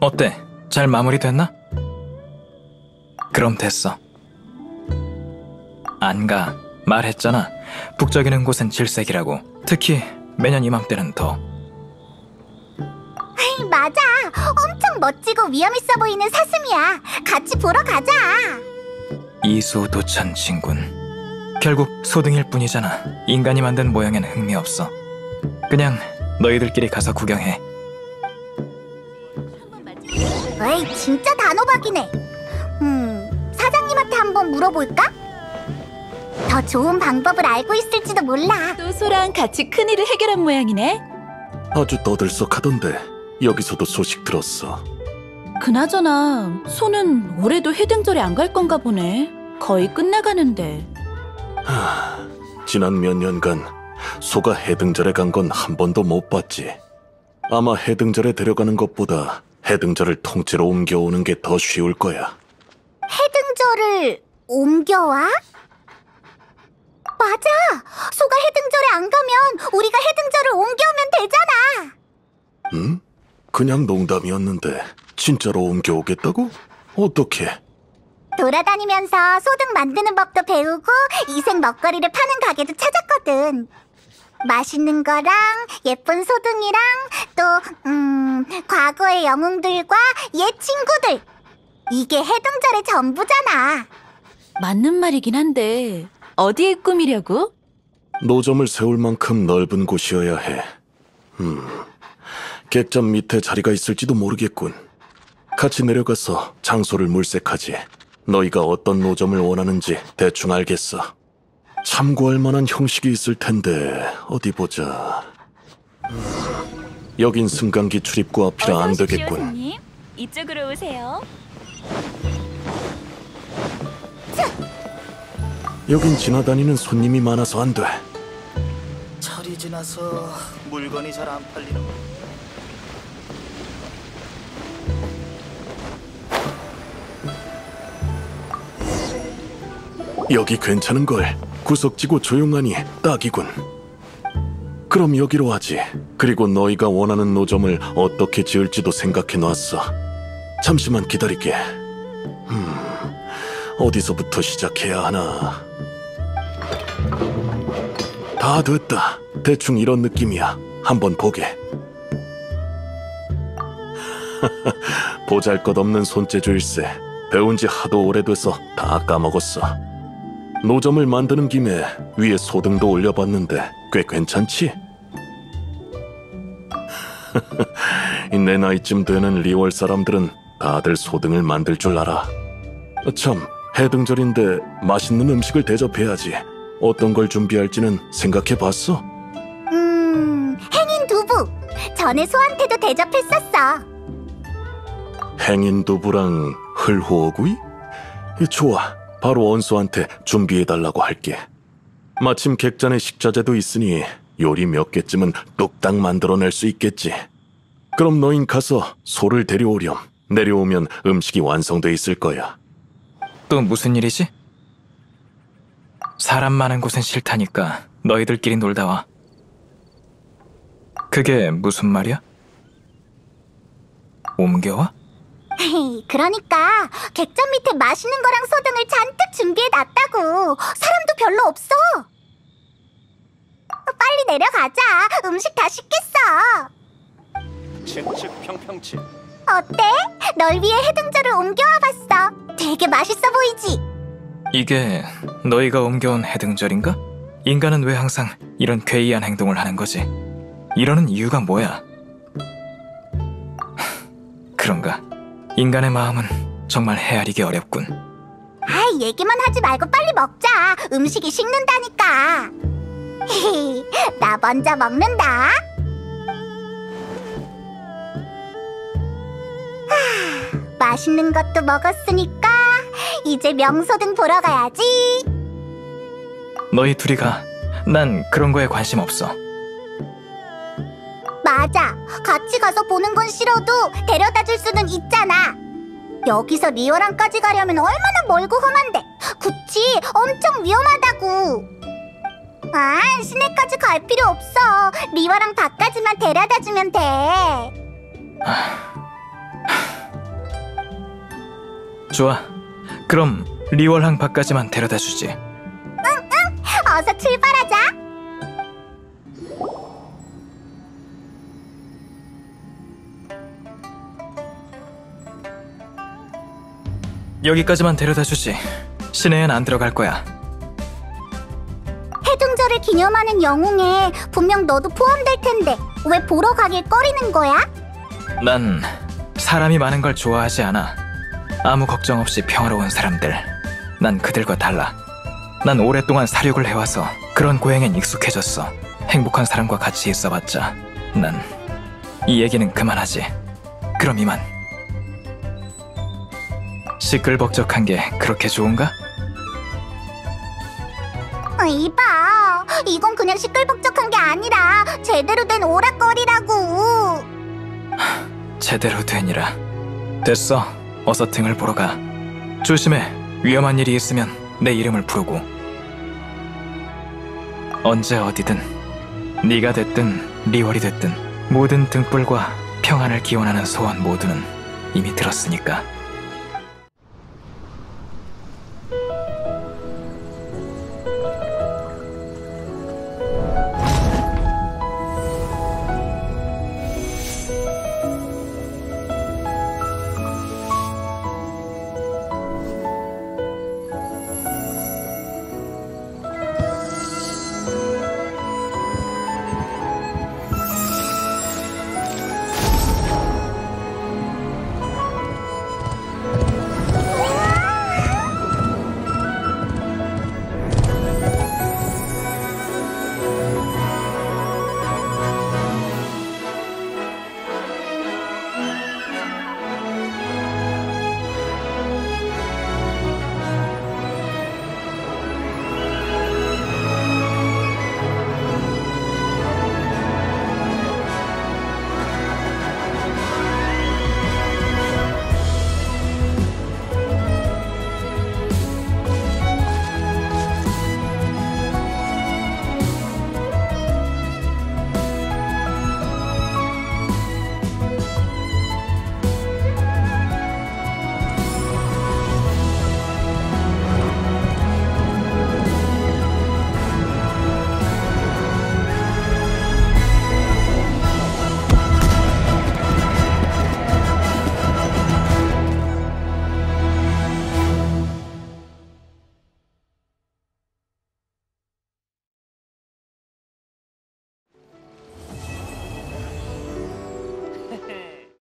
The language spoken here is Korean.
어때? 잘 마무리됐나? 그럼 됐어. 안 가. 말했잖아. 북적이는 곳은 질색이라고. 특히 매년 이맘때는 더. 맞아. 엄청 멋지고 위험 있어 보이는 사슴이야. 같이 보러 가자. 이수도천 친군. 결국 소등일 뿐이잖아. 인간이 만든 모양엔 흥미 없어. 그냥 너희들끼리 가서 구경해. 에이, 진짜 단호박이네. 사장님한테 한번 물어볼까? 더 좋은 방법을 알고 있을지도 몰라. 또 소랑 같이 큰일을 해결한 모양이네. 아주 떠들썩하던데 여기서도 소식 들었어. 그나저나 소는 올해도 해등절에 안 갈 건가 보네. 거의 끝나가는데. 지난 몇 년간 소가 해등절에 간 건 한 번도 못 봤지. 아마 해등절에 데려가는 것보다 해등절을 통째로 옮겨오는 게 더 쉬울 거야. 해등절을 옮겨와? 맞아. 소가 해등절에 안 가면 우리가 해등절을 옮겨오면 되잖아. 응? 그냥 농담이었는데 진짜로 옮겨오겠다고? 어떻게? 돌아다니면서 소등 만드는 법도 배우고 이색 먹거리를 파는 가게도 찾았거든. 맛있는 거랑 예쁜 소등이랑 또 과거의 영웅들과 옛 친구들. 이게 해등절의 전부잖아. 맞는 말이긴 한데 어디에 꾸미려고? 노점을 세울 만큼 넓은 곳이어야 해. 객잔 밑에 자리가 있을지도 모르겠군. 같이 내려가서 장소를 물색하지. 너희가 어떤 노점을 원하는지 대충 알겠어. 참고할 만한 형식이 있을 텐데 어디 보자. 여긴 승강기 출입구 앞이라 안 되겠군. 손님. 이쪽으로 오세요. 여긴 지나다니는 손님이 많아서 안 돼. 철이 지나서 물건이 잘 안 팔리는. 여기 괜찮은걸. 구석지고 조용하니 딱이군. 그럼 여기로 하지. 그리고 너희가 원하는 노점을 어떻게 지을지도 생각해놨어. 잠시만 기다릴게. 어디서부터 시작해야 하나. 다 됐다. 대충 이런 느낌이야. 한번 보게. 보잘것없는 손재주일세. 배운 지 하도 오래돼서 다 까먹었어. 노점을 만드는 김에 위에 소등도 올려봤는데 꽤 괜찮지? 내 나이쯤 되는 리월 사람들은 다들 소등을 만들 줄 알아. 참, 해등절인데 맛있는 음식을 대접해야지. 어떤 걸 준비할지는 생각해봤어? 행인 두부. 전에 소한테도 대접했었어. 행인 두부랑 흘호어구이? 좋아. 바로 원수한테 준비해달라고 할게. 마침 객잔에 식자재도 있으니 요리 몇 개쯤은 뚝딱 만들어낼 수 있겠지. 그럼 너흰 가서 소를 데려오렴. 내려오면 음식이 완성돼 있을 거야. 또 무슨 일이지? 사람 많은 곳은 싫다니까 너희들끼리 놀다 와. 그게 무슨 말이야? 옮겨와? 그러니까 객잔 밑에 맛있는 거랑 소등을 잔뜩 준비해놨다고. 사람도 별로 없어. 빨리 내려가자. 음식 다 식겠어. 칙칙 평평치. 어때? 널 위해 해등절을 옮겨와봤어. 되게 맛있어 보이지? 이게 너희가 옮겨온 해등절인가? 인간은 왜 항상 이런 괴이한 행동을 하는 거지? 이러는 이유가 뭐야? 그런가? 인간의 마음은 정말 헤아리기 어렵군. 아이, 얘기만 하지 말고 빨리 먹자. 음식이 식는다니까. 나 먼저 먹는다. 맛있는 것도 먹었으니까 이제 명소등 보러 가야지. 너희 둘이 가. 난 그런 거에 관심 없어. 맞아. 같이 가서 보는 건 싫어도 데려다 줄 수는 있잖아. 여기서 리워랑까지 가려면 얼마나 멀고 험한데. 그치? 엄청 위험하다고. 아, 시내까지 갈 필요 없어. 리워랑 밖까지만 데려다 주면 돼. 좋아. 그럼 리월항 밖까지만 데려다 주지. 어서 출발하자. 여기까지만 데려다 주지. 시내엔 안 들어갈 거야. 해등절을 기념하는 영웅에 분명 너도 포함될 텐데 왜 보러 가길 꺼리는 거야? 난 사람이 많은 걸 좋아하지 않아. 아무 걱정 없이 평화로운 사람들. 난 그들과 달라. 난 오랫동안 사륙을 해와서 그런 고행엔 익숙해졌어. 행복한 사람과 같이 있어봤자 난 이 얘기는 그만하지. 그럼 이만. 시끌벅적한 게 그렇게 좋은가? 이봐, 이건 그냥 시끌벅적한 게 아니라 제대로 된 오락거리라고. 제대로 되니라. 됐어. 어서 등을 보러 가. 조심해. 위험한 일이 있으면 내 이름을 부르고. 언제 어디든 네가 됐든 리월이 됐든 모든 등불과 평안을 기원하는 소원 모두는 이미 들었으니까.